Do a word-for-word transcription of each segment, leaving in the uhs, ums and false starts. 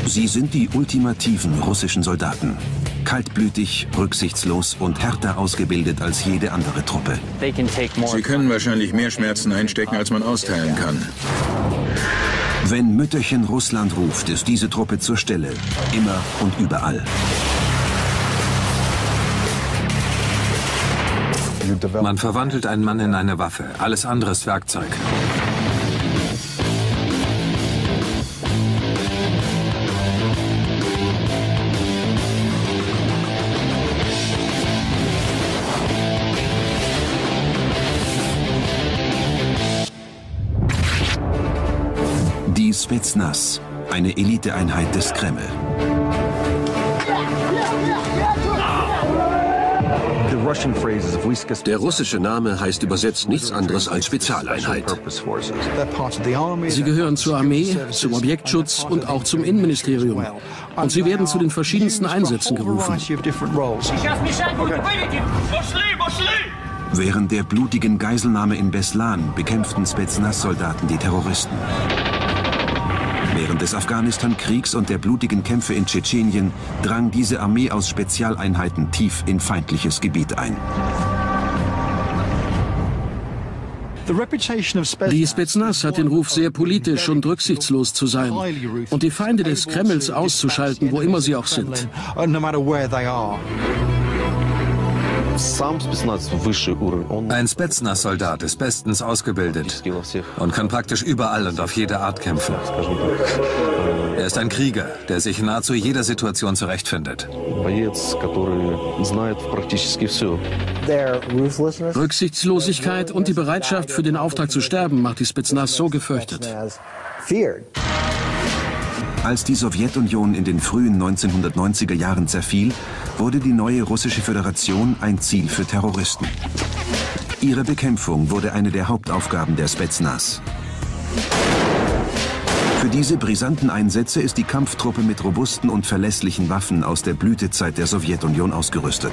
Sie sind die ultimativen russischen Soldaten. Kaltblütig, rücksichtslos und härter ausgebildet als jede andere Truppe. Sie können wahrscheinlich mehr Schmerzen einstecken, als man austeilen kann. Wenn Mütterchen Russland ruft, ist diese Truppe zur Stelle. Immer und überall. Man verwandelt einen Mann in eine Waffe. Alles andere ist Werkzeug. Die Spetsnaz, eine Eliteeinheit des Kreml. Der russische Name heißt übersetzt nichts anderes als Spezialeinheit. Sie gehören zur Armee, zum Objektschutz und auch zum Innenministerium. Und sie werden zu den verschiedensten Einsätzen gerufen. Während der blutigen Geiselnahme in Beslan bekämpften Spetsnaz-Soldaten die Terroristen. Während des Afghanistan-Kriegs und der blutigen Kämpfe in Tschetschenien drang diese Armee aus Spezialeinheiten tief in feindliches Gebiet ein. Die Spetsnaz hat den Ruf, sehr politisch und rücksichtslos zu sein und die Feinde des Kremls auszuschalten, wo immer sie auch sind. Ein Spetsnaz-Soldat ist bestens ausgebildet und kann praktisch überall und auf jede Art kämpfen. Er ist ein Krieger, der sich in nahezu jeder Situation zurechtfindet. Rücksichtslosigkeit und die Bereitschaft, für den Auftrag zu sterben, macht die Spetsnaz so gefürchtet. Als die Sowjetunion in den frühen neunzehnhundertneunziger Jahren zerfiel, wurde die neue russische Föderation ein Ziel für Terroristen. Ihre Bekämpfung wurde eine der Hauptaufgaben der Spetsnaz. Für diese brisanten Einsätze ist die Kampftruppe mit robusten und verlässlichen Waffen aus der Blütezeit der Sowjetunion ausgerüstet.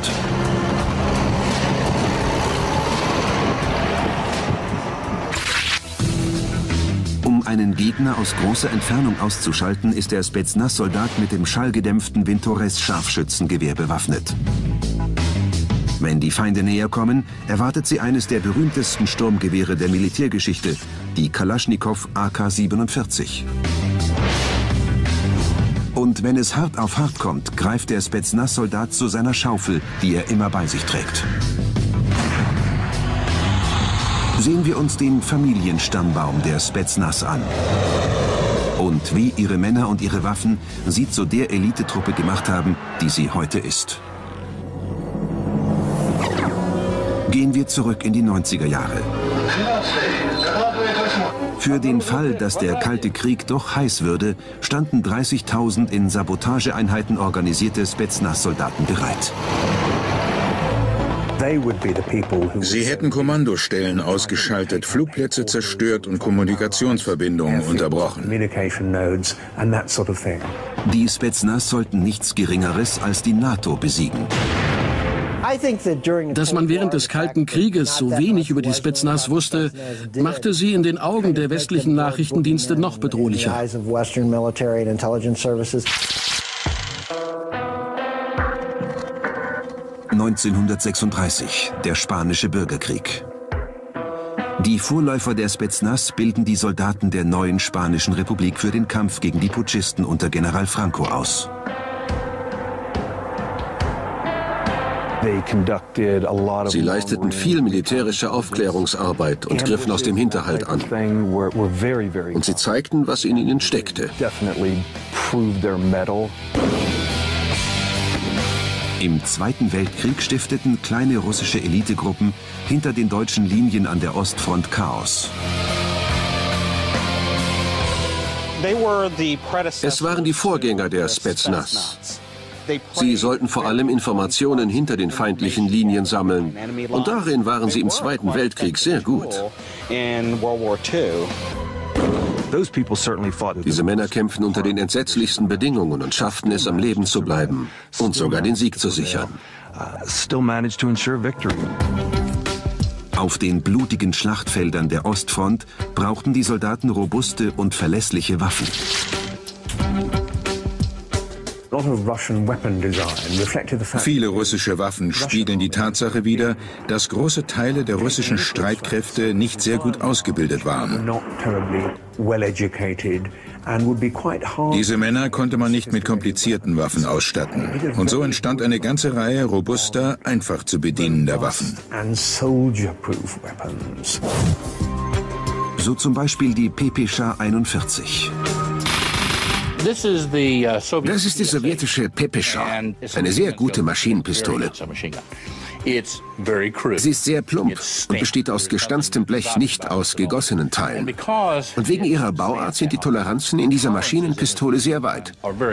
Um einen Gegner aus großer Entfernung auszuschalten, ist der Spetsnaz-Soldat mit dem schallgedämpften Vintores-Scharfschützengewehr bewaffnet. Wenn die Feinde näher kommen, erwartet sie eines der berühmtesten Sturmgewehre der Militärgeschichte, die Kalaschnikow A K siebenundvierzig. Und wenn es hart auf hart kommt, greift der Spetsnaz-Soldat zu seiner Schaufel, die er immer bei sich trägt. Sehen wir uns den Familienstammbaum der Spetsnaz an. Und wie ihre Männer und ihre Waffen sie zu der Elitetruppe gemacht haben, die sie heute ist. Gehen wir zurück in die neunziger Jahre. Für den Fall, dass der Kalte Krieg doch heiß würde, standen dreißigtausend in Sabotageeinheiten organisierte Spetsnaz-Soldaten bereit. Sie hätten Kommandostellen ausgeschaltet, Flugplätze zerstört und Kommunikationsverbindungen unterbrochen. Die Spetsnaz sollten nichts Geringeres als die NATO besiegen. Dass man während des Kalten Krieges so wenig über die Spetsnaz wusste, machte sie in den Augen der westlichen Nachrichtendienste noch bedrohlicher. neunzehnhundertsechsunddreißig, der Spanische Bürgerkrieg. Die Vorläufer der Spetsnaz bilden die Soldaten der neuen Spanischen Republik für den Kampf gegen die Putschisten unter General Franco aus. Sie leisteten viel militärische Aufklärungsarbeit und griffen aus dem Hinterhalt an. Und sie zeigten, was in ihnen steckte. Im Zweiten Weltkrieg stifteten kleine russische Elitegruppen hinter den deutschen Linien an der Ostfront Chaos. Es waren die Vorgänger der Spetsnaz. Sie sollten vor allem Informationen hinter den feindlichen Linien sammeln. Und darin waren sie im Zweiten Weltkrieg sehr gut. Diese Männer kämpften unter den entsetzlichsten Bedingungen und schafften es, am Leben zu bleiben und sogar den Sieg zu sichern. Auf den blutigen Schlachtfeldern der Ostfront brauchten die Soldaten robuste und verlässliche Waffen. Viele russische Waffen spiegeln die Tatsache wider, dass große Teile der russischen Streitkräfte nicht sehr gut ausgebildet waren. Diese Männer konnte man nicht mit komplizierten Waffen ausstatten. Und so entstand eine ganze Reihe robuster, einfach zu bedienender Waffen. So zum Beispiel die Pepescha einundvierzig. Das ist die sowjetische Pepescha, eine sehr gute Maschinenpistole. Sie ist sehr plump und besteht aus gestanztem Blech, nicht aus gegossenen Teilen. Und wegen ihrer Bauart sind die Toleranzen in dieser Maschinenpistole sehr weit.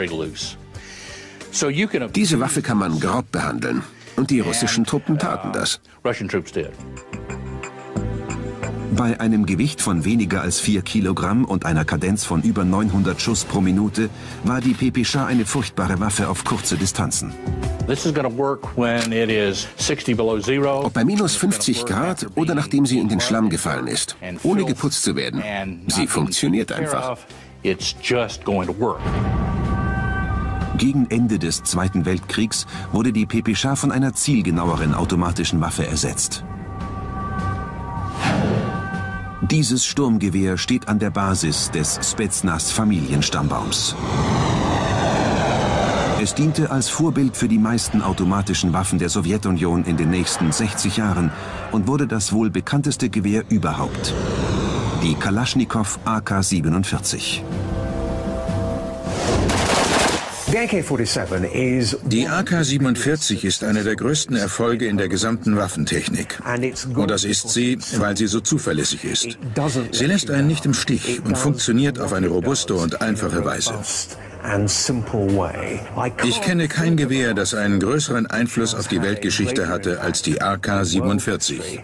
Diese Waffe kann man grob behandeln. Und die russischen Truppen taten das. Bei einem Gewicht von weniger als vier Kilogramm und einer Kadenz von über neunhundert Schuss pro Minute war die Pepescha eine furchtbare Waffe auf kurze Distanzen. Ob bei minus fünfzig Grad oder nachdem sie in den Schlamm gefallen ist, ohne geputzt zu werden. Sie funktioniert einfach. Gegen Ende des Zweiten Weltkriegs wurde die Pepescha von einer zielgenaueren automatischen Waffe ersetzt. Dieses Sturmgewehr steht an der Basis des Spetsnaz-Familienstammbaums. Es diente als Vorbild für die meisten automatischen Waffen der Sowjetunion in den nächsten sechzig Jahren und wurde das wohl bekannteste Gewehr überhaupt. Die Kalaschnikow A K siebenundvierzig. Die A K siebenundvierzig ist einer der größten Erfolge in der gesamten Waffentechnik. Und das ist sie, weil sie so zuverlässig ist. Sie lässt einen nicht im Stich und funktioniert auf eine robuste und einfache Weise. Ich kenne kein Gewehr, das einen größeren Einfluss auf die Weltgeschichte hatte als die A K siebenundvierzig.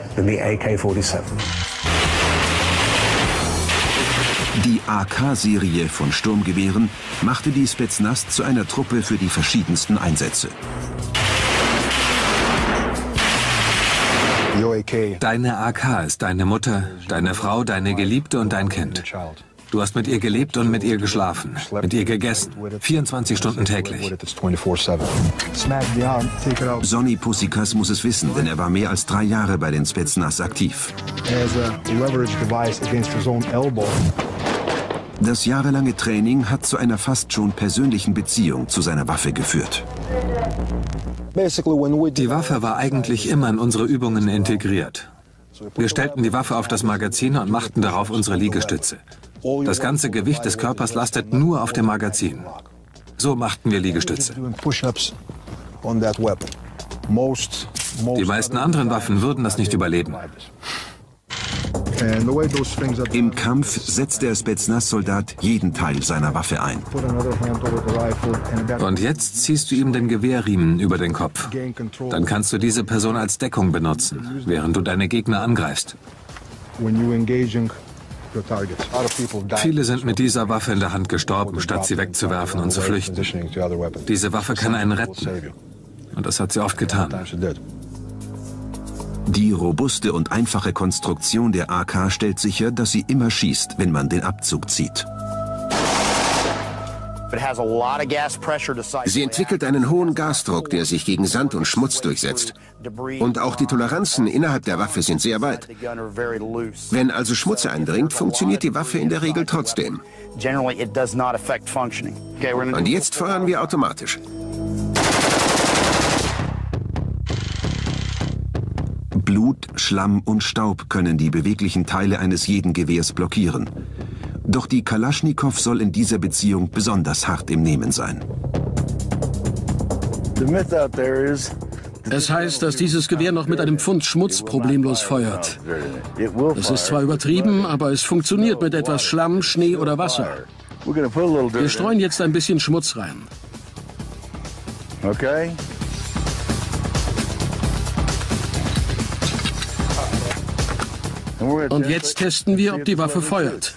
Die A K-Serie von Sturmgewehren machte die Spetsnaz zu einer Truppe für die verschiedensten Einsätze. Deine A K ist deine Mutter, deine Frau, deine Geliebte und dein Kind. Du hast mit ihr gelebt und mit ihr geschlafen, mit ihr gegessen, vierundzwanzig Stunden täglich. Sonny Pussikas muss es wissen, denn er war mehr als drei Jahre bei den Spetsnaz aktiv. Das jahrelange Training hat zu einer fast schon persönlichen Beziehung zu seiner Waffe geführt. Die Waffe war eigentlich immer in unsere Übungen integriert. Wir stellten die Waffe auf das Magazin und machten darauf unsere Liegestütze. Das ganze Gewicht des Körpers lastet nur auf dem Magazin. So machten wir Liegestütze. Die meisten anderen Waffen würden das nicht überleben. Im Kampf setzt der Spetsnaz-Soldat jeden Teil seiner Waffe ein. Und jetzt ziehst du ihm den Gewehrriemen über den Kopf. Dann kannst du diese Person als Deckung benutzen, während du deine Gegner angreifst. Viele sind mit dieser Waffe in der Hand gestorben, statt sie wegzuwerfen und zu flüchten. Diese Waffe kann einen retten. Und das hat sie oft getan. Die robuste und einfache Konstruktion der A K stellt sicher, dass sie immer schießt, wenn man den Abzug zieht. Sie entwickelt einen hohen Gasdruck, der sich gegen Sand und Schmutz durchsetzt. Und auch die Toleranzen innerhalb der Waffe sind sehr weit. Wenn also Schmutz eindringt, funktioniert die Waffe in der Regel trotzdem. Und jetzt feuern wir automatisch. Blut, Schlamm und Staub können die beweglichen Teile eines jeden Gewehrs blockieren. Doch die Kalaschnikow soll in dieser Beziehung besonders hart im Nehmen sein. Es heißt, dass dieses Gewehr noch mit einem Pfund Schmutz problemlos feuert. Es ist zwar übertrieben, aber es funktioniert mit etwas Schlamm, Schnee oder Wasser. Wir streuen jetzt ein bisschen Schmutz rein. Okay. Und jetzt testen wir, ob die Waffe feuert.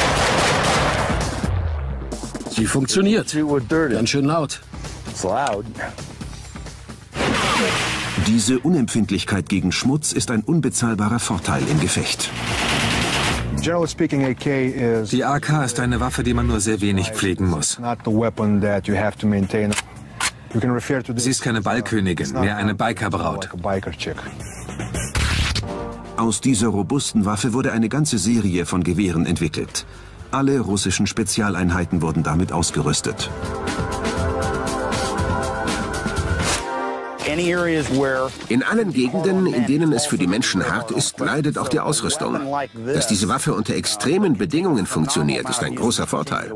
Sie funktioniert. Ganz schön laut. Diese Unempfindlichkeit gegen Schmutz ist ein unbezahlbarer Vorteil im Gefecht. Die A K ist eine Waffe, die man nur sehr wenig pflegen muss. Sie ist keine Ballkönigin, mehr eine Bikerbraut. Aus dieser robusten Waffe wurde eine ganze Serie von Gewehren entwickelt. Alle russischen Spezialeinheiten wurden damit ausgerüstet. In allen Gegenden, in denen es für die Menschen hart ist, leidet auch die Ausrüstung. Dass diese Waffe unter extremen Bedingungen funktioniert, ist ein großer Vorteil.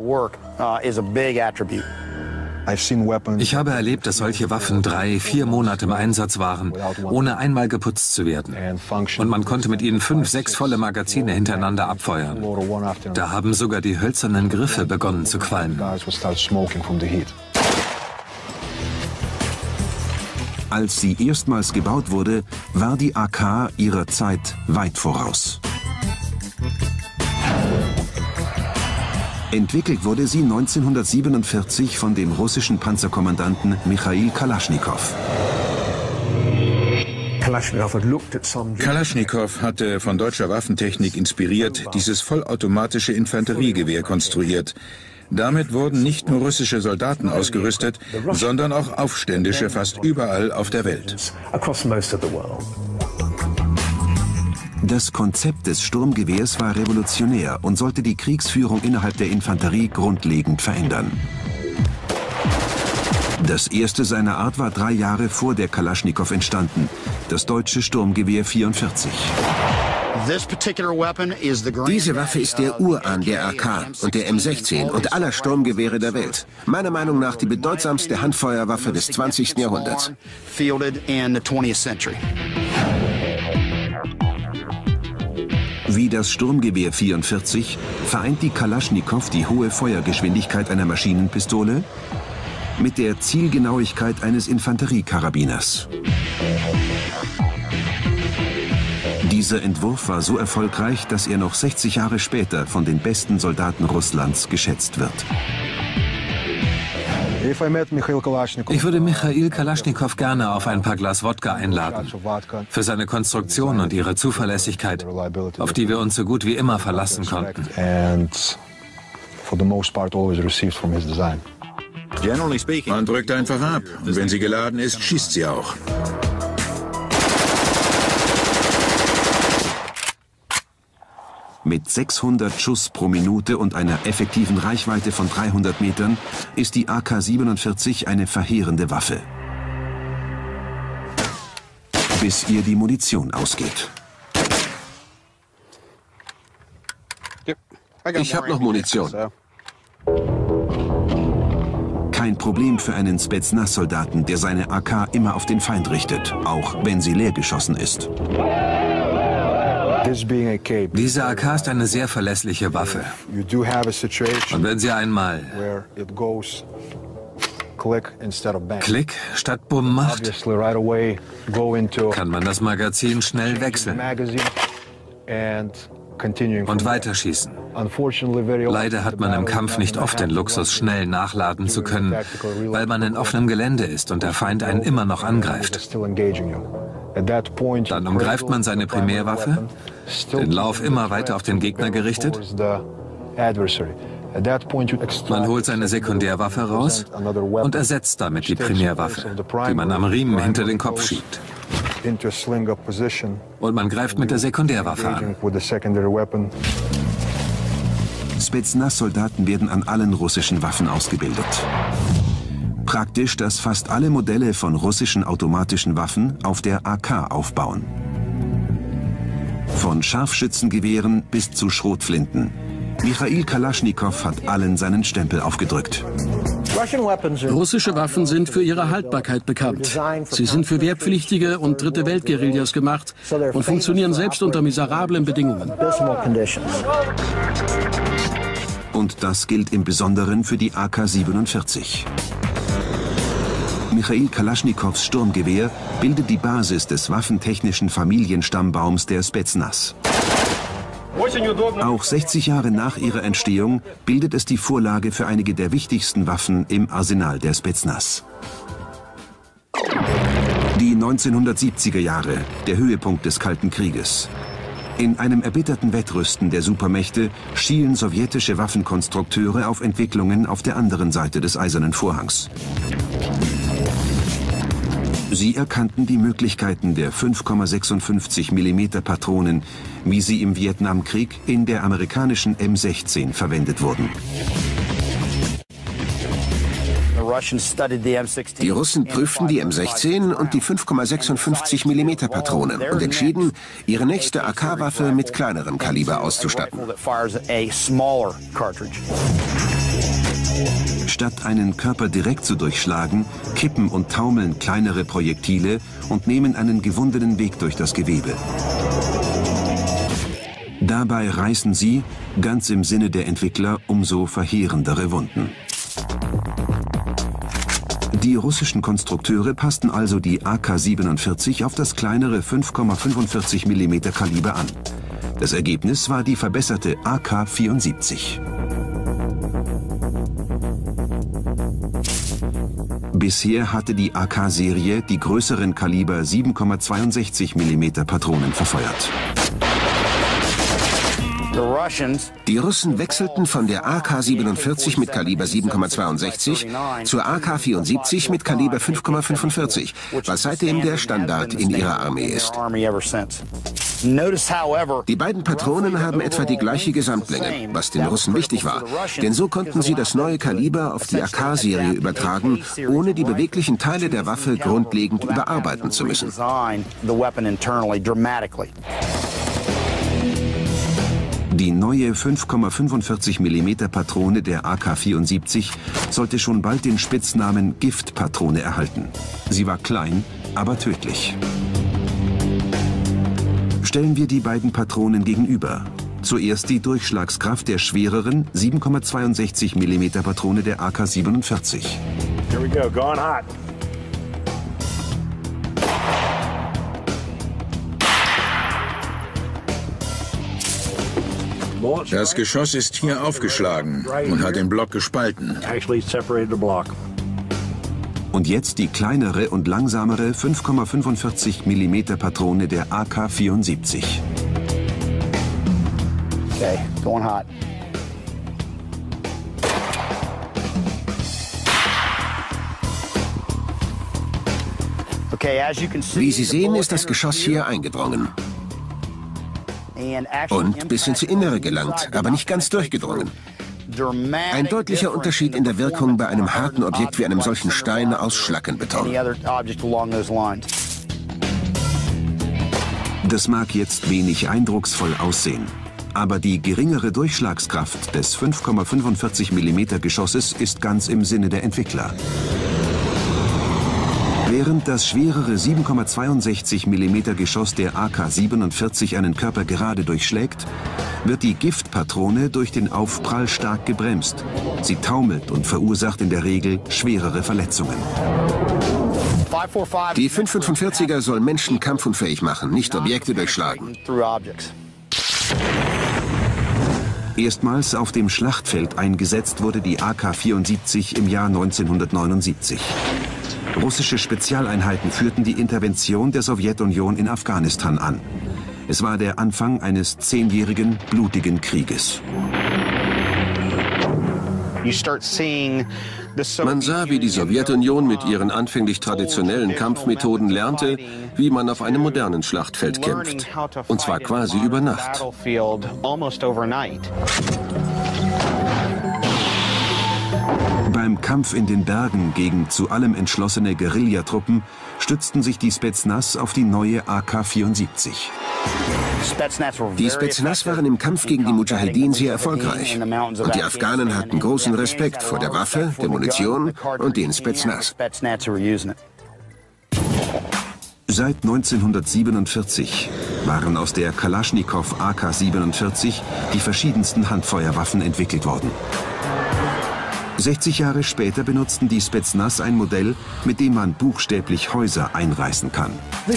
Ich habe erlebt, dass solche Waffen drei, vier Monate im Einsatz waren, ohne einmal geputzt zu werden. Und man konnte mit ihnen fünf, sechs volle Magazine hintereinander abfeuern. Da haben sogar die hölzernen Griffe begonnen zu qualmen. Als sie erstmals gebaut wurde, war die A K ihrer Zeit weit voraus. Entwickelt wurde sie neunzehnhundertsiebenundvierzig von dem russischen Panzerkommandanten Michail Kalaschnikow. Kalaschnikow hatte von deutscher Waffentechnik inspiriert dieses vollautomatische Infanteriegewehr konstruiert. Damit wurden nicht nur russische Soldaten ausgerüstet, sondern auch Aufständische fast überall auf der Welt. Das Konzept des Sturmgewehrs war revolutionär und sollte die Kriegsführung innerhalb der Infanterie grundlegend verändern. Das erste seiner Art war drei Jahre vor der Kalaschnikow entstanden, das deutsche Sturmgewehr vierundvierzig. Diese Waffe ist der Urahn der A K und der M sechzehn und aller Sturmgewehre der Welt. Meiner Meinung nach die bedeutsamste Handfeuerwaffe des zwanzigsten Jahrhunderts. Wie das Sturmgewehr vierundvierzig vereint die Kalaschnikow die hohe Feuergeschwindigkeit einer Maschinenpistole mit der Zielgenauigkeit eines Infanteriekarabiners. Dieser Entwurf war so erfolgreich, dass er noch sechzig Jahre später von den besten Soldaten Russlands geschätzt wird. Ich würde Michail Kalaschnikow gerne auf ein paar Glas Wodka einladen. Für seine Konstruktion und ihre Zuverlässigkeit, auf die wir uns so gut wie immer verlassen konnten. Man drückt einfach ab und wenn sie geladen ist, schießt sie auch. Mit sechshundert Schuss pro Minute und einer effektiven Reichweite von dreihundert Metern ist die A K siebenundvierzig eine verheerende Waffe. Bis ihr die Munition ausgeht. Ich habe noch Munition. Kein Problem für einen Spetsnaz-Soldaten, der seine A K immer auf den Feind richtet, auch wenn sie leer geschossen ist. Diese A K ist eine sehr verlässliche Waffe. Und wenn sie einmal Klick statt Bumm macht, kann man das Magazin schnell wechseln und weiterschießen. Leider hat man im Kampf nicht oft den Luxus, schnell nachladen zu können, weil man in offenem Gelände ist und der Feind einen immer noch angreift. Dann umgreift man seine Primärwaffe, den Lauf immer weiter auf den Gegner gerichtet. Man holt seine Sekundärwaffe raus und ersetzt damit die Primärwaffe, die man am Riemen hinter den Kopf schiebt. Und man greift mit der Sekundärwaffe an. Spetsnaz-Soldaten werden an allen russischen Waffen ausgebildet. Praktisch, dass fast alle Modelle von russischen automatischen Waffen auf der A K aufbauen. Von Scharfschützengewehren bis zu Schrotflinten. Michail Kalaschnikow hat allen seinen Stempel aufgedrückt. Russische Waffen sind für ihre Haltbarkeit bekannt. Sie sind für Wehrpflichtige und Dritte Welt-Guerillas gemacht und funktionieren selbst unter miserablen Bedingungen. Und das gilt im Besonderen für die A K siebenundvierzig. Michail Kalaschnikows Sturmgewehr bildet die Basis des waffentechnischen Familienstammbaums der Spetsnaz. Auch sechzig Jahre nach ihrer Entstehung bildet es die Vorlage für einige der wichtigsten Waffen im Arsenal der Spetsnaz. Die neunzehnhundertsiebziger Jahre, der Höhepunkt des Kalten Krieges. In einem erbitterten Wettrüsten der Supermächte schielen sowjetische Waffenkonstrukteure auf Entwicklungen auf der anderen Seite des Eisernen Vorhangs. Sie erkannten die Möglichkeiten der fünf Komma sechsundfünfzig Millimeter Patronen, wie sie im Vietnamkrieg in der amerikanischen M sechzehn verwendet wurden. Die Russen prüften die M sechzehn und die fünf Komma sechsundfünfzig Millimeter Patronen und entschieden, ihre nächste A K-Waffe mit kleinerem Kaliber auszustatten. Statt einen Körper direkt zu durchschlagen, kippen und taumeln kleinere Projektile und nehmen einen gewundenen Weg durch das Gewebe. Dabei reißen sie, ganz im Sinne der Entwickler, umso verheerendere Wunden. Die russischen Konstrukteure passten also die A K siebenundvierzig auf das kleinere fünf Komma fünfundvierzig Millimeter Kaliber an. Das Ergebnis war die verbesserte A K vierundsiebzig. Bisher hatte die A K-Serie die größeren Kaliber sieben Komma zweiundsechzig Millimeter Patronen verfeuert. Die Russen wechselten von der A K siebenundvierzig mit Kaliber sieben Komma zweiundsechzig zur A K vierundsiebzig mit Kaliber fünf Komma fünfundvierzig, was seitdem der Standard in ihrer Armee ist. Die beiden Patronen haben etwa die gleiche Gesamtlänge, was den Russen wichtig war, denn so konnten sie das neue Kaliber auf die A K-Serie übertragen, ohne die beweglichen Teile der Waffe grundlegend überarbeiten zu müssen. Die neue fünf Komma fünfundvierzig Millimeter Patrone der A K vierundsiebzig sollte schon bald den Spitznamen Giftpatrone erhalten. Sie war klein, aber tödlich. Stellen wir die beiden Patronen gegenüber. Zuerst die Durchschlagskraft der schwereren sieben Komma zweiundsechzig Millimeter Patrone der A K siebenundvierzig. Here we go, going hot. Das Geschoss ist hier aufgeschlagen und hat den Block gespalten. Und jetzt die kleinere und langsamere fünf Komma fünfundvierzig Millimeter Patrone der A K vierundsiebzig. Okay, going hot. Wie Sie sehen, ist das Geschoss hier eingedrungen und bis ins Innere gelangt, aber nicht ganz durchgedrungen. Ein deutlicher Unterschied in der Wirkung bei einem harten Objekt wie einem solchen Stein aus Schlackenbeton. Das mag jetzt wenig eindrucksvoll aussehen, aber die geringere Durchschlagskraft des fünf Komma fünfundvierzig Millimeter Geschosses ist ganz im Sinne der Entwickler. Während das schwerere sieben Komma zweiundsechzig Millimeter Geschoss der A K siebenundvierzig einen Körper gerade durchschlägt, wird die Giftpatrone durch den Aufprall stark gebremst. Sie taumelt und verursacht in der Regel schwerere Verletzungen. Die fünf Komma fünfundvierziger soll Menschen kampfunfähig machen, nicht Objekte durchschlagen. Erstmals auf dem Schlachtfeld eingesetzt wurde die A K vierundsiebzig im Jahr neunzehnhundertneunundsiebzig. Russische Spezialeinheiten führten die Intervention der Sowjetunion in Afghanistan an. Es war der Anfang eines zehnjährigen, blutigen Krieges. Man sah, wie die Sowjetunion mit ihren anfänglich traditionellen Kampfmethoden lernte, wie man auf einem modernen Schlachtfeld kämpft. Und zwar quasi über Nacht. Beim Kampf in den Bergen gegen zu allem entschlossene Guerillatruppen stützten sich die Spetsnaz auf die neue A K vierundsiebzig. Die Spetsnaz waren im Kampf gegen die Mujahedin sehr erfolgreich. Und die Afghanen hatten großen Respekt vor der Waffe, der Munition und den Spetsnaz. Seit neunzehnhundertsiebenundvierzig waren aus der Kalaschnikow A K siebenundvierzig die verschiedensten Handfeuerwaffen entwickelt worden. sechzig Jahre später benutzten die Spetsnaz ein Modell, mit dem man buchstäblich Häuser einreißen kann.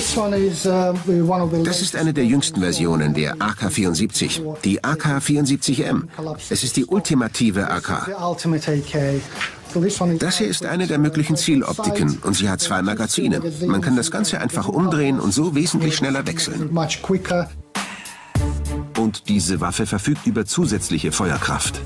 Das ist eine der jüngsten Versionen der A K vierundsiebzig, die A K vierundsiebzig M. Es ist die ultimative A K. Das hier ist eine der möglichen Zieloptiken und sie hat zwei Magazine. Man kann das Ganze einfach umdrehen und so wesentlich schneller wechseln. Und diese Waffe verfügt über zusätzliche Feuerkraft.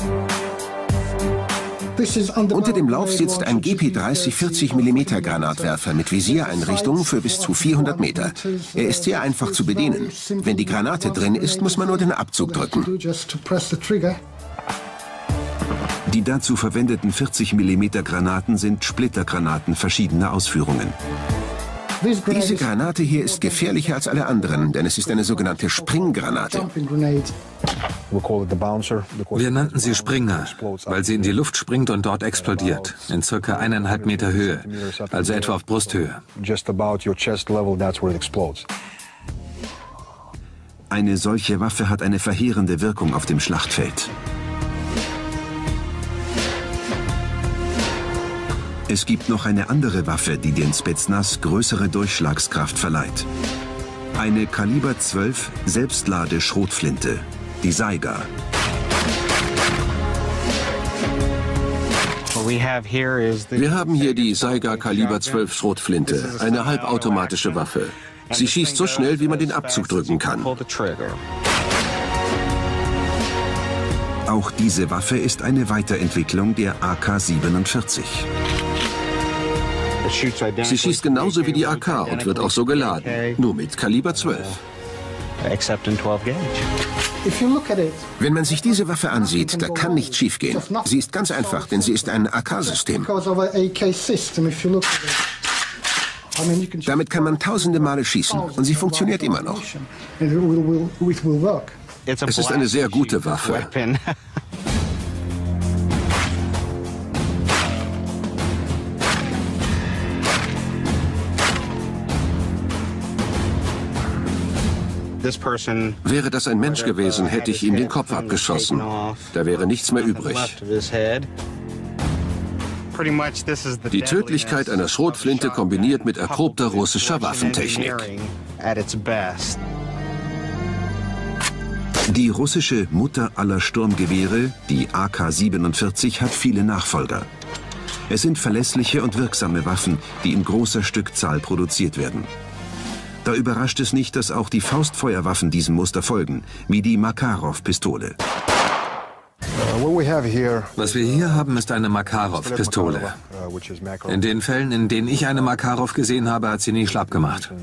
Unter dem Lauf sitzt ein G P dreißig vierzig Millimeter Granatwerfer mit Visiereinrichtung für bis zu vierhundert Meter. Er ist sehr einfach zu bedienen. Wenn die Granate drin ist, muss man nur den Abzug drücken. Die dazu verwendeten vierzig Millimeter Granaten sind Splittergranaten verschiedener Ausführungen. Diese Granate hier ist gefährlicher als alle anderen, denn es ist eine sogenannte Springgranate. Wir nannten sie Springer, weil sie in die Luft springt und dort explodiert, in circa eineinhalb Meter Höhe, also etwa auf Brusthöhe. Eine solche Waffe hat eine verheerende Wirkung auf dem Schlachtfeld. Es gibt noch eine andere Waffe, die den Spetsnaz größere Durchschlagskraft verleiht. Eine Kaliber zwölf Selbstlade-Schrotflinte, die Saiga. Wir haben hier die Saiga Kaliber zwölf Schrotflinte, eine halbautomatische Waffe. Sie schießt so schnell, wie man den Abzug drücken kann. Auch diese Waffe ist eine Weiterentwicklung der A K siebenundvierzig. Sie schießt genauso wie die A K und wird auch so geladen, nur mit Kaliber zwölf. Wenn man sich diese Waffe ansieht, da kann nichts schiefgehen. Sie ist ganz einfach, denn sie ist ein A K-System. Damit kann man tausende Male schießen und sie funktioniert immer noch. Es ist eine sehr gute Waffe. Wäre das ein Mensch gewesen, hätte ich ihm den Kopf abgeschossen. Da wäre nichts mehr übrig. Die Tödlichkeit einer Schrotflinte kombiniert mit erprobter russischer Waffentechnik. Die russische Mutter aller Sturmgewehre, die A K siebenundvierzig, hat viele Nachfolger. Es sind verlässliche und wirksame Waffen, die in großer Stückzahl produziert werden. Da überrascht es nicht, dass auch die Faustfeuerwaffen diesem Muster folgen, wie die Makarov-Pistole. Was wir hier haben, ist eine Makarov-Pistole. In den Fällen, in denen ich eine Makarov gesehen habe, hat sie nie schlapp gemacht.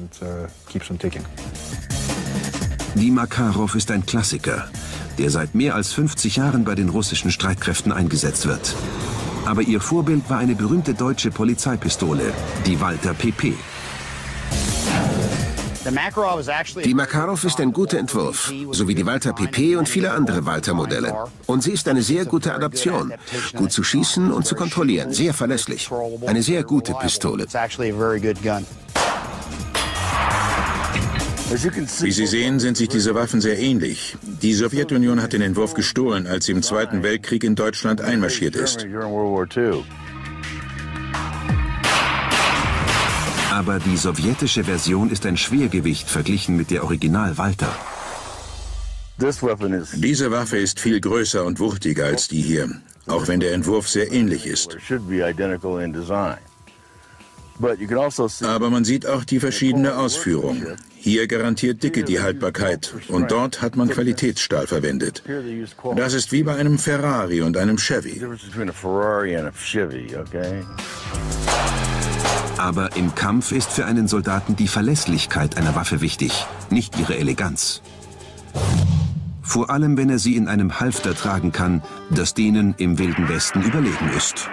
Die Makarov ist ein Klassiker, der seit mehr als fünfzig Jahren bei den russischen Streitkräften eingesetzt wird. Aber ihr Vorbild war eine berühmte deutsche Polizeipistole, die Walther P P. Die Makarov ist ein guter Entwurf, so wie die Walther P P und viele andere Walther-Modelle. Und sie ist eine sehr gute Adaption. Gut zu schießen und zu kontrollieren, sehr verlässlich. Eine sehr gute Pistole. Wie Sie sehen, sind sich diese Waffen sehr ähnlich. Die Sowjetunion hat den Entwurf gestohlen, als sie im Zweiten Weltkrieg in Deutschland einmarschiert ist. Aber die sowjetische Version ist ein Schwergewicht verglichen mit der Original Walther. Diese Waffe ist viel größer und wuchtiger als die hier, auch wenn der Entwurf sehr ähnlich ist. Aber man sieht auch die verschiedene Ausführung. Hier garantiert Dicke die Haltbarkeit und dort hat man Qualitätsstahl verwendet. Das ist wie bei einem Ferrari und einem Chevy. Aber im Kampf ist für einen Soldaten die Verlässlichkeit einer Waffe wichtig, nicht ihre Eleganz. Vor allem, wenn er sie in einem Halfter tragen kann, das denen im Wilden Westen überlegen ist.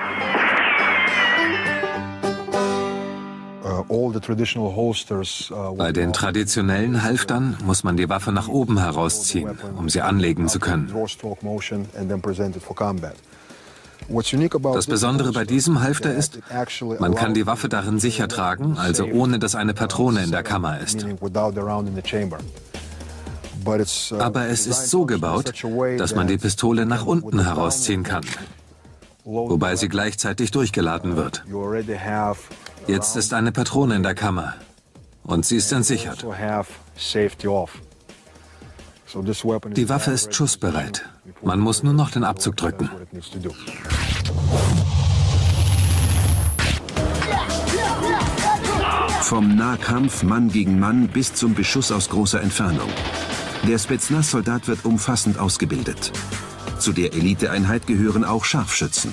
Bei den traditionellen Halftern muss man die Waffe nach oben herausziehen, um sie anlegen zu können. Das Besondere bei diesem Halfter ist, man kann die Waffe darin sicher tragen, also ohne dass eine Patrone in der Kammer ist. Aber es ist so gebaut, dass man die Pistole nach unten herausziehen kann, wobei sie gleichzeitig durchgeladen wird. Jetzt ist eine Patrone in der Kammer und sie ist entsichert. Die Waffe ist schussbereit. Man muss nur noch den Abzug drücken. Vom Nahkampf Mann gegen Mann bis zum Beschuss aus großer Entfernung. Der Spetsnaz-Soldat wird umfassend ausgebildet. Zu der Eliteeinheit gehören auch Scharfschützen.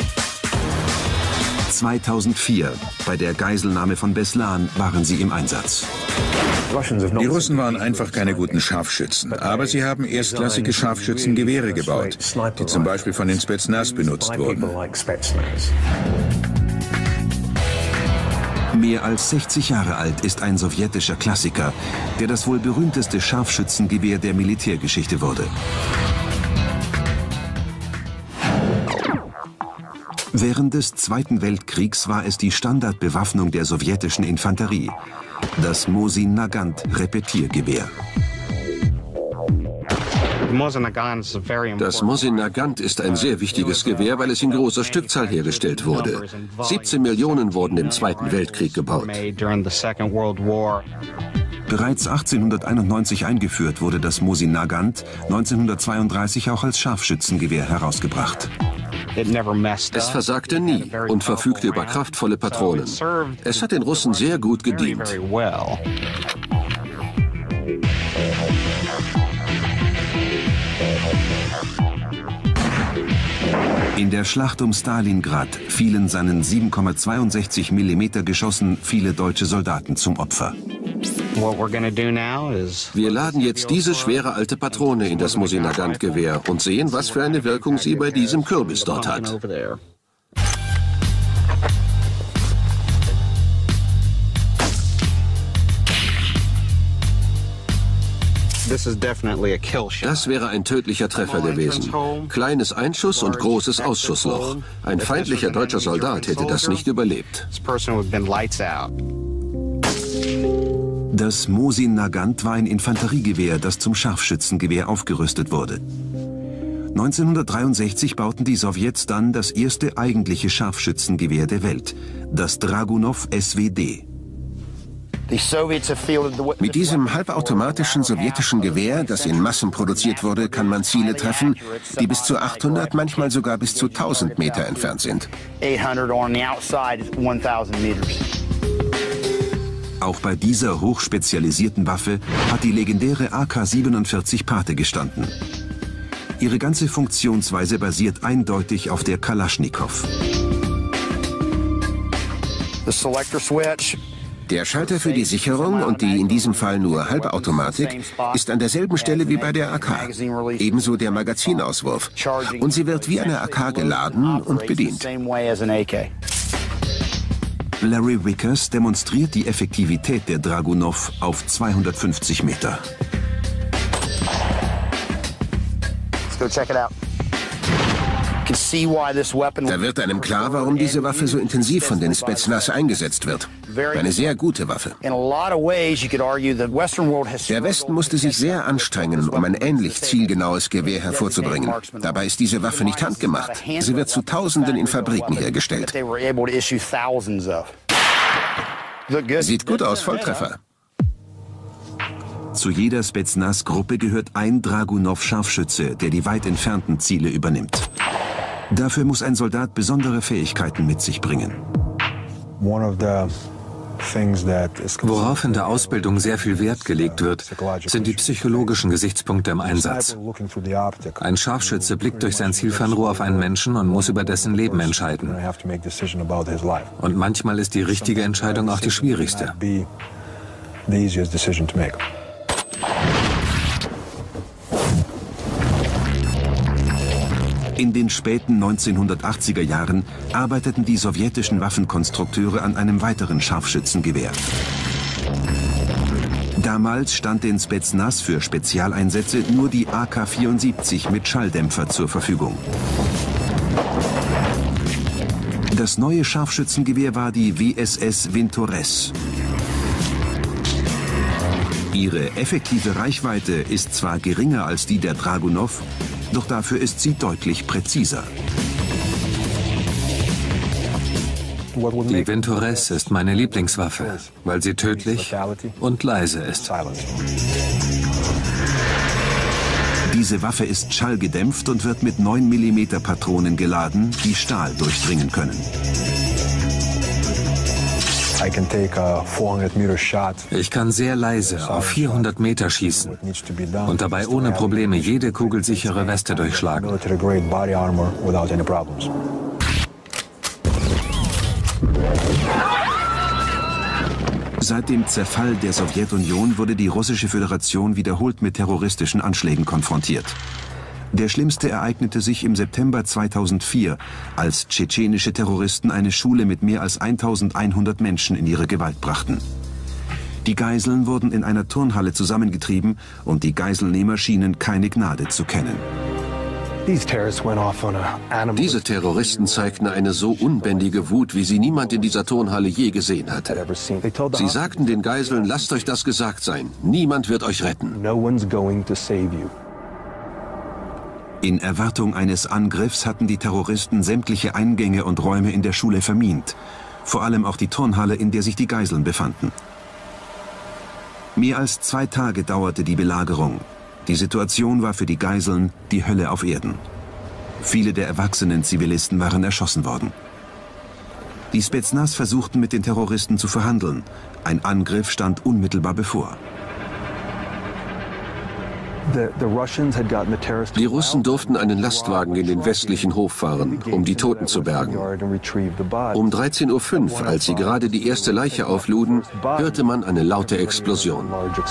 zweitausendvier, bei der Geiselnahme von Beslan, waren sie im Einsatz. Die Russen waren einfach keine guten Scharfschützen, aber sie haben erstklassige Scharfschützengewehre gebaut, die zum Beispiel von den Spetsnaz benutzt wurden. Mehr als sechzig Jahre alt ist ein sowjetischer Klassiker, der das wohl berühmteste Scharfschützengewehr der Militärgeschichte wurde. Während des Zweiten Weltkriegs war es die Standardbewaffnung der sowjetischen Infanterie, das Mosin-Nagant-Repetiergewehr. Das Mosin-Nagant ist ein sehr wichtiges Gewehr, weil es in großer Stückzahl hergestellt wurde. siebzehn Millionen wurden im Zweiten Weltkrieg gebaut. Bereits achtzehnhunderteinundneunzig eingeführt, wurde das Mosin-Nagant neunzehnhundertzweiunddreißig auch als Scharfschützengewehr herausgebracht. Es versagte nie und verfügte über kraftvolle Patronen. Es hat den Russen sehr gut gedient. In der Schlacht um Stalingrad fielen seinen sieben Komma zweiundsechzig Millimeter Geschossen viele deutsche Soldaten zum Opfer. Wir laden jetzt diese schwere alte Patrone in das Mosin-Nagant-Gewehr und sehen, was für eine Wirkung sie bei diesem Kürbis dort hat. Das wäre ein tödlicher Treffer gewesen. Kleines Einschuss- und großes Ausschussloch. Ein feindlicher deutscher Soldat hätte das nicht überlebt. Das Mosin-Nagant war ein Infanteriegewehr, das zum Scharfschützengewehr aufgerüstet wurde. neunzehnhundertdreiundsechzig bauten die Sowjets dann das erste eigentliche Scharfschützengewehr der Welt, das Dragunov S W D. Mit diesem halbautomatischen sowjetischen Gewehr, das in Massen produziert wurde, kann man Ziele treffen, die bis zu achthundert, manchmal sogar bis zu tausend Meter entfernt sind. Auch bei dieser hochspezialisierten Waffe hat die legendäre A K siebenundvierzig Pate gestanden. Ihre ganze Funktionsweise basiert eindeutig auf der Kalaschnikow. Der Schalter für die Sicherung und die in diesem Fall nur Halbautomatik ist an derselben Stelle wie bei der A K. Ebenso der Magazinauswurf. Und sie wird wie eine A K geladen und bedient. Larry Vickers demonstriert die Effektivität der Dragunov auf zweihundertfünfzig Meter. Da wird einem klar, warum diese Waffe so intensiv von den Spetsnaz eingesetzt wird. Eine sehr gute Waffe. Der Westen musste sich sehr anstrengen, um ein ähnlich zielgenaues Gewehr hervorzubringen. Dabei ist diese Waffe nicht handgemacht. Sie wird zu Tausenden in Fabriken hergestellt. Sieht gut aus, Volltreffer. Zu jeder Spetsnaz-Gruppe gehört ein Dragunov-Scharfschütze, der die weit entfernten Ziele übernimmt. Dafür muss ein Soldat besondere Fähigkeiten mit sich bringen. Worauf in der Ausbildung sehr viel Wert gelegt wird, sind die psychologischen Gesichtspunkte im Einsatz. Ein Scharfschütze blickt durch sein Zielfernrohr auf einen Menschen und muss über dessen Leben entscheiden. Und manchmal ist die richtige Entscheidung auch die schwierigste. In den späten neunzehnhundertachtziger Jahren arbeiteten die sowjetischen Waffenkonstrukteure an einem weiteren Scharfschützengewehr. Damals stand den Spetsnaz für Spezialeinsätze nur die A K vierundsiebzig mit Schalldämpfer zur Verfügung. Das neue Scharfschützengewehr war die W S S Vintorez. Ihre effektive Reichweite ist zwar geringer als die der Dragunov, doch dafür ist sie deutlich präziser. Die Vintorez ist meine Lieblingswaffe, weil sie tödlich und leise ist. Diese Waffe ist schallgedämpft und wird mit neun Millimeter Patronen geladen, die Stahl durchdringen können. Ich kann sehr leise auf vierhundert Meter schießen und dabei ohne Probleme jede kugelsichere Weste durchschlagen. Seit dem Zerfall der Sowjetunion wurde die Russische Föderation wiederholt mit terroristischen Anschlägen konfrontiert. Der schlimmste ereignete sich im September zweitausendvier, als tschetschenische Terroristen eine Schule mit mehr als eintausendeinhundert Menschen in ihre Gewalt brachten. Die Geiseln wurden in einer Turnhalle zusammengetrieben und die Geiselnehmer schienen keine Gnade zu kennen. Diese Terroristen zeigten eine so unbändige Wut, wie sie niemand in dieser Turnhalle je gesehen hatte. Sie sagten den Geiseln, lasst euch das gesagt sein, niemand wird euch retten. In Erwartung eines Angriffs hatten die Terroristen sämtliche Eingänge und Räume in der Schule vermint, vor allem auch die Turnhalle, in der sich die Geiseln befanden. Mehr als zwei Tage dauerte die Belagerung. Die Situation war für die Geiseln die Hölle auf Erden. Viele der erwachsenen Zivilisten waren erschossen worden. Die Spetsnaz versuchten mit den Terroristen zu verhandeln. Ein Angriff stand unmittelbar bevor. Die Russen durften einen Lastwagen in den westlichen Hof fahren, um die Toten zu bergen. Um dreizehn Uhr fünf, als sie gerade die erste Leiche aufluden, hörte man eine laute Explosion.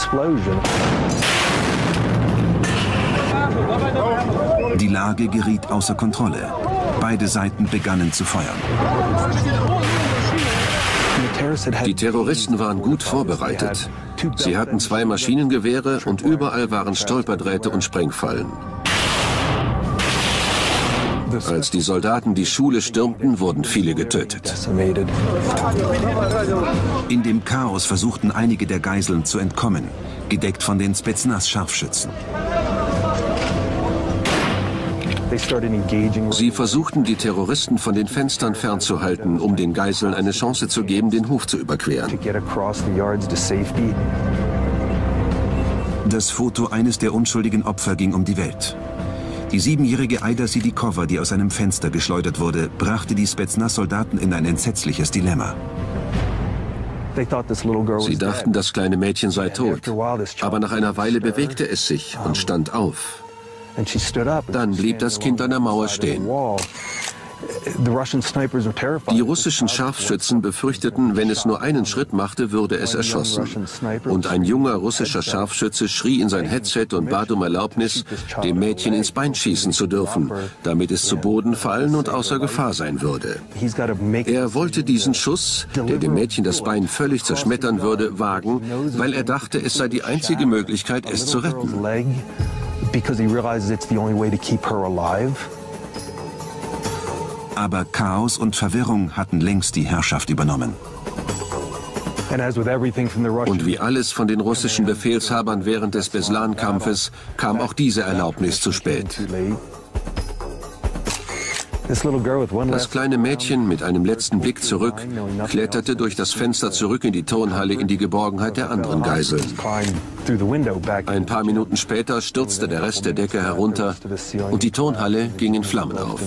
Die Lage geriet außer Kontrolle. Beide Seiten begannen zu feuern. Die Terroristen waren gut vorbereitet. Sie hatten zwei Maschinengewehre und überall waren Stolperdrähte und Sprengfallen. Als die Soldaten die Schule stürmten, wurden viele getötet. In dem Chaos versuchten einige der Geiseln zu entkommen, gedeckt von den Spetsnaz-Scharfschützen. Sie versuchten, die Terroristen von den Fenstern fernzuhalten, um den Geiseln eine Chance zu geben, den Hof zu überqueren. Das Foto eines der unschuldigen Opfer ging um die Welt. Die siebenjährige Aida Sidikova, die aus einem Fenster geschleudert wurde, brachte die Spetsnaz-Soldaten in ein entsetzliches Dilemma. Sie dachten, das kleine Mädchen sei tot, aber nach einer Weile bewegte es sich und stand auf. Dann blieb das Kind an der Mauer stehen. Die russischen Scharfschützen befürchteten, wenn es nur einen Schritt machte, würde es erschossen. Und ein junger russischer Scharfschütze schrie in sein Headset und bat um Erlaubnis, dem Mädchen ins Bein schießen zu dürfen, damit es zu Boden fallen und außer Gefahr sein würde. Er wollte diesen Schuss, der dem Mädchen das Bein völlig zerschmettern würde, wagen, weil er dachte, es sei die einzige Möglichkeit, es zu retten. Aber Chaos und Verwirrung hatten längst die Herrschaft übernommen. Und wie alles von den russischen Befehlshabern während des Beslan-Kampfes kam auch diese Erlaubnis zu spät. Das kleine Mädchen mit einem letzten Blick zurück kletterte durch das Fenster zurück in die Turnhalle in die Geborgenheit der anderen Geiseln. Ein paar Minuten später stürzte der Rest der Decke herunter und die Turnhalle ging in Flammen auf.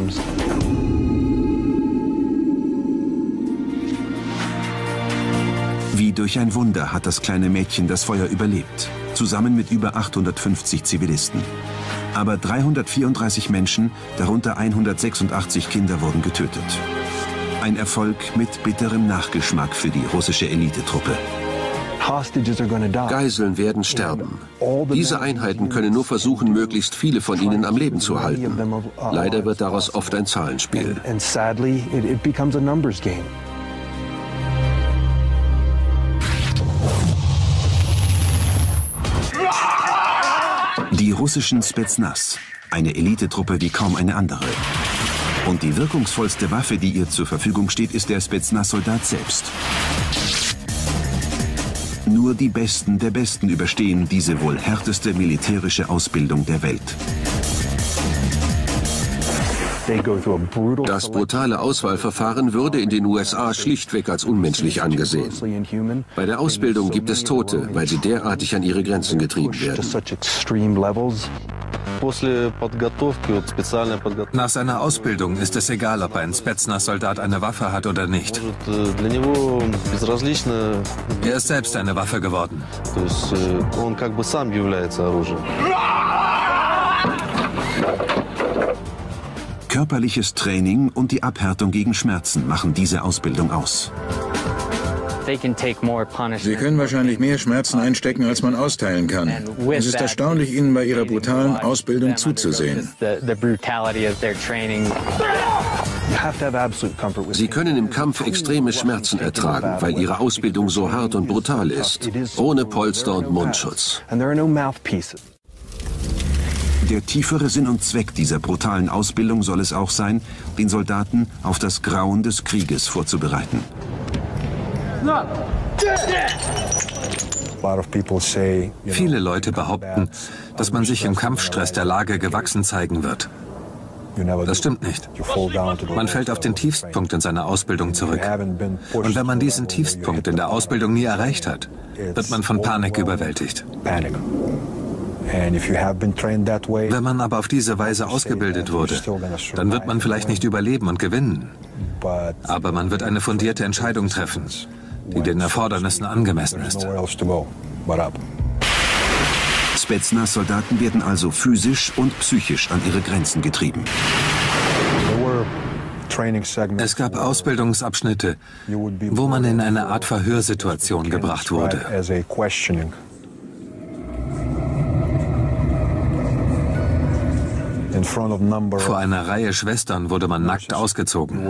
Wie durch ein Wunder hat das kleine Mädchen das Feuer überlebt, zusammen mit über achthundertfünfzig Zivilisten. Aber dreihundertvierunddreißig Menschen, darunter hundertsechsundachtzig Kinder, wurden getötet. Ein Erfolg mit bitterem Nachgeschmack für die russische Elitetruppe. Geiseln werden sterben. Diese Einheiten können nur versuchen, möglichst viele von ihnen am Leben zu halten. Leider wird daraus oft ein Zahlenspiel. Die russischen Spetsnaz, eine Elitetruppe wie kaum eine andere. Und die wirkungsvollste Waffe, die ihr zur Verfügung steht, ist der Spetsnaz-Soldat selbst. Nur die Besten der Besten überstehen diese wohl härteste militärische Ausbildung der Welt. Das brutale Auswahlverfahren würde in den U S A schlichtweg als unmenschlich angesehen. Bei der Ausbildung gibt es Tote, weil sie derartig an ihre Grenzen getrieben werden. Nach seiner Ausbildung ist es egal, ob ein Spetsnaz-Soldat eine Waffe hat oder nicht. Er ist selbst eine Waffe geworden. Körperliches Training und die Abhärtung gegen Schmerzen machen diese Ausbildung aus. Sie können wahrscheinlich mehr Schmerzen einstecken, als man austeilen kann. Es ist erstaunlich, Ihnen bei Ihrer brutalen Ausbildung zuzusehen. Sie können im Kampf extreme Schmerzen ertragen, weil Ihre Ausbildung so hart und brutal ist, ohne Polster und Mundschutz. Der tiefere Sinn und Zweck dieser brutalen Ausbildung soll es auch sein, den Soldaten auf das Grauen des Krieges vorzubereiten. Viele Leute behaupten, dass man sich im Kampfstress der Lage gewachsen zeigen wird. Das stimmt nicht. Man fällt auf den Tiefstpunkt in seiner Ausbildung zurück. Und wenn man diesen Tiefstpunkt in der Ausbildung nie erreicht hat, wird man von Panik überwältigt. Wenn man aber auf diese Weise ausgebildet wurde, dann wird man vielleicht nicht überleben und gewinnen. Aber man wird eine fundierte Entscheidung treffen, die den Erfordernissen angemessen ist. Spetsnaz-Soldaten werden also physisch und psychisch an ihre Grenzen getrieben. Es gab Ausbildungsabschnitte, wo man in eine Art Verhörsituation gebracht wurde. Vor einer Reihe Schwestern wurde man nackt ausgezogen.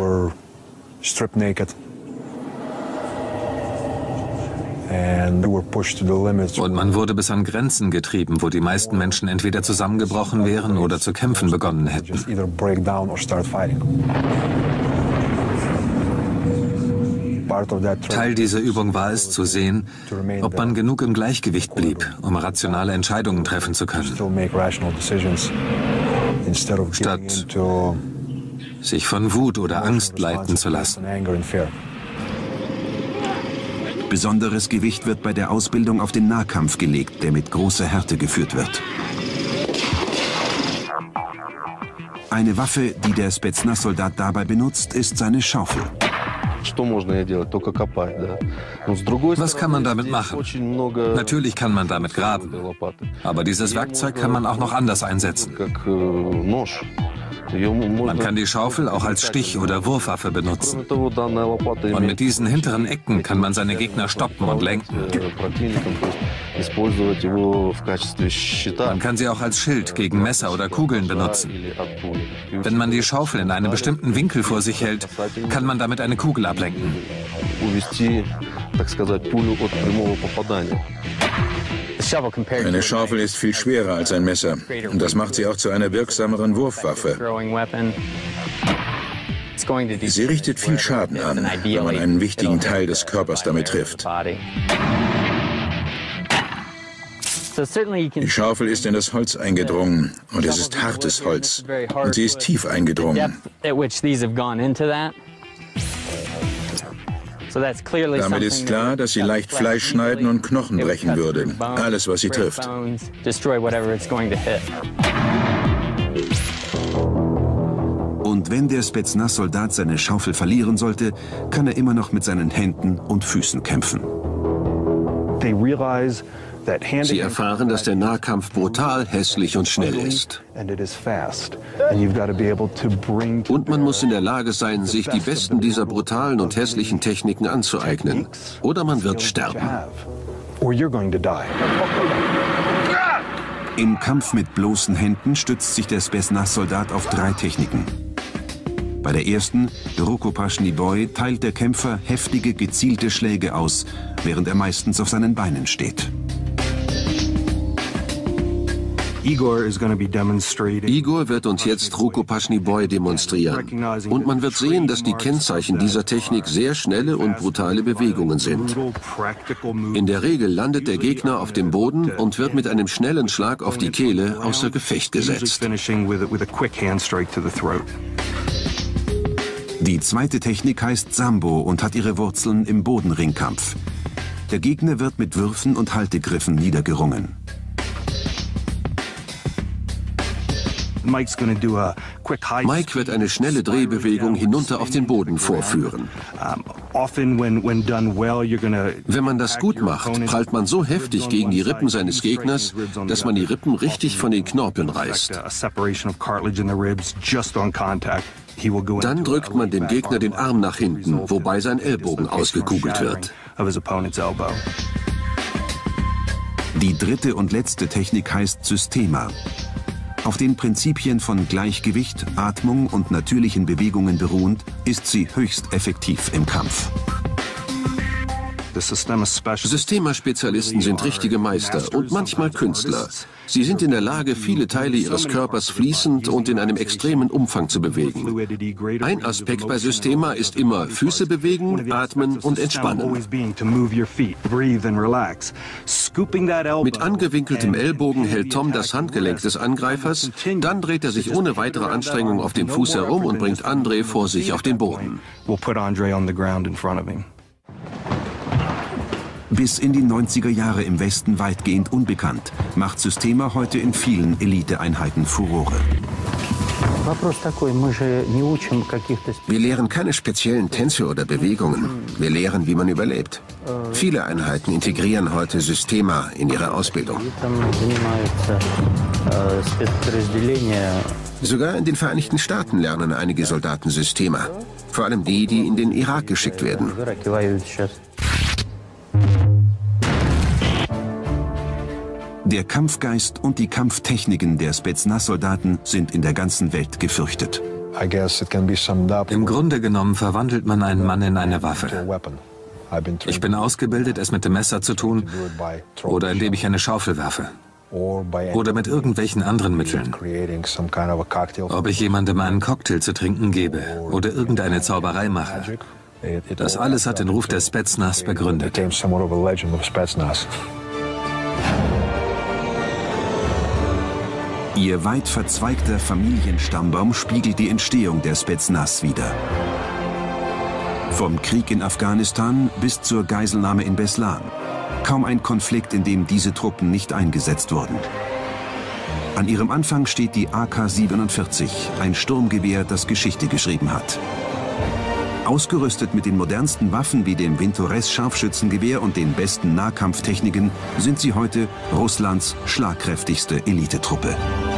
Und man wurde bis an Grenzen getrieben, wo die meisten Menschen entweder zusammengebrochen wären oder zu kämpfen begonnen hätten. Teil dieser Übung war es, zu sehen, ob man genug im Gleichgewicht blieb, um rationale Entscheidungen treffen zu können, statt sich von Wut oder Angst leiten zu lassen. Besonderes Gewicht wird bei der Ausbildung auf den Nahkampf gelegt, der mit großer Härte geführt wird. Eine Waffe, die der Spetsnaz-Soldat dabei benutzt, ist seine Schaufel. Was kann man damit machen? Natürlich kann man damit graben. Aber dieses Werkzeug kann man auch noch anders einsetzen. Man kann die Schaufel auch als Stich- oder Wurfwaffe benutzen. Und mit diesen hinteren Ecken kann man seine Gegner stoppen und lenken. Man kann sie auch als Schild gegen Messer oder Kugeln benutzen. Wenn man die Schaufel in einem bestimmten Winkel vor sich hält, kann man damit eine Kugel ablenken. Eine Schaufel ist viel schwerer als ein Messer und das macht sie auch zu einer wirksameren Wurfwaffe. Sie richtet viel Schaden an, wenn man einen wichtigen Teil des Körpers damit trifft. Die Schaufel ist in das Holz eingedrungen und es ist hartes Holz und sie ist tief eingedrungen. Damit ist klar, dass sie leicht Fleisch schneiden und Knochen brechen würde. Alles, was sie trifft. Und wenn der Spetsnaz-Soldat seine Schaufel verlieren sollte, kann er immer noch mit seinen Händen und Füßen kämpfen. Sie erfahren, dass der Nahkampf brutal, hässlich und schnell ist. Und man muss in der Lage sein, sich die besten dieser brutalen und hässlichen Techniken anzueignen. Oder man wird sterben. Im Kampf mit bloßen Händen stützt sich der Spetsnaz-Soldat auf drei Techniken. Bei der ersten, Rukopashny Boy, teilt der Kämpfer heftige, gezielte Schläge aus, während er meistens auf seinen Beinen steht. Igor wird uns jetzt Rukopashny Boy demonstrieren. Und man wird sehen, dass die Kennzeichen dieser Technik sehr schnelle und brutale Bewegungen sind. In der Regel landet der Gegner auf dem Boden und wird mit einem schnellen Schlag auf die Kehle außer Gefecht gesetzt. Die zweite Technik heißt Sambo und hat ihre Wurzeln im Bodenringkampf. Der Gegner wird mit Würfen und Haltegriffen niedergerungen. Mike wird eine schnelle Drehbewegung hinunter auf den Boden vorführen. Wenn man das gut macht, prallt man so heftig gegen die Rippen seines Gegners, dass man die Rippen richtig von den Knorpeln reißt. Dann drückt man dem Gegner den Arm nach hinten, wobei sein Ellbogen ausgekugelt wird. Die dritte und letzte Technik heißt Systema. Auf den Prinzipien von Gleichgewicht, Atmung und natürlichen Bewegungen beruhend, ist sie höchst effektiv im Kampf. Systema-Spezialisten sind richtige Meister und manchmal Künstler. Sie sind in der Lage, viele Teile ihres Körpers fließend und in einem extremen Umfang zu bewegen. Ein Aspekt bei Systema ist immer Füße bewegen, atmen und entspannen. Mit angewinkeltem Ellbogen hält Tom das Handgelenk des Angreifers, dann dreht er sich ohne weitere Anstrengung auf dem Fuß herum und bringt André vor sich auf den Boden. Bis in die neunziger Jahre im Westen weitgehend unbekannt, macht Systema heute in vielen Eliteeinheiten Furore. Wir lehren keine speziellen Tänze oder Bewegungen. Wir lehren, wie man überlebt. Viele Einheiten integrieren heute Systema in ihre Ausbildung. Sogar in den Vereinigten Staaten lernen einige Soldaten Systema. Vor allem die, die in den Irak geschickt werden. Der Kampfgeist und die Kampftechniken der Spetsnaz-Soldaten sind in der ganzen Welt gefürchtet. Im Grunde genommen verwandelt man einen Mann in eine Waffe. Ich bin ausgebildet, es mit dem Messer zu tun oder indem ich eine Schaufel werfe. Oder mit irgendwelchen anderen Mitteln. Ob ich jemandem einen Cocktail zu trinken gebe oder irgendeine Zauberei mache. Das alles hat den Ruf der Spetsnaz begründet. Ihr weit verzweigter Familienstammbaum spiegelt die Entstehung der Spetsnaz wider. Vom Krieg in Afghanistan bis zur Geiselnahme in Beslan. Kaum ein Konflikt, in dem diese Truppen nicht eingesetzt wurden. An ihrem Anfang steht die A K siebenundvierzig, ein Sturmgewehr, das Geschichte geschrieben hat. Ausgerüstet mit den modernsten Waffen wie dem Vintores-Scharfschützengewehr und den besten Nahkampftechniken sind sie heute Russlands schlagkräftigste Elitetruppe.